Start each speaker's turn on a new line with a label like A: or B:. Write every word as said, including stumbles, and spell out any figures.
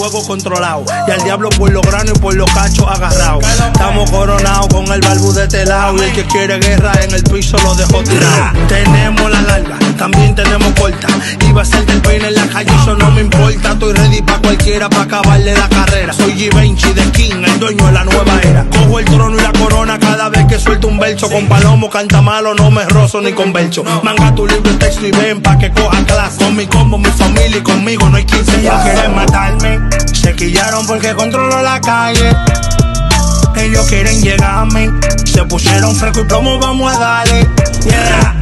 A: fuego controlado. Y al diablo por los granos y por los cachos agarrados. Estamos coronados con el balbu de este lado. Y el que quiere guerra en el piso lo dejó tirado. Tenemos la larga, también tenemos corta. Iba a ser del peine en la calle, eso no me importa. Estoy ready pa' cualquiera pa' acabarle la carrera. Soy Givenchy de King, el dueño de la nueva era. Cojo el trono y la corona cada vez que suelto un verso. Con palomo canta malo, no me rozo ni con verso. Manga tu libro, texto y ven pa' que coja clase. Con mi combo, mi familia y conmigo no hay quince. Ellos quieren matarme, se quillaron porque controlo la calle. Ellos quieren llegarme, se pusieron fresco y plomo, vamos a darle. Yeah.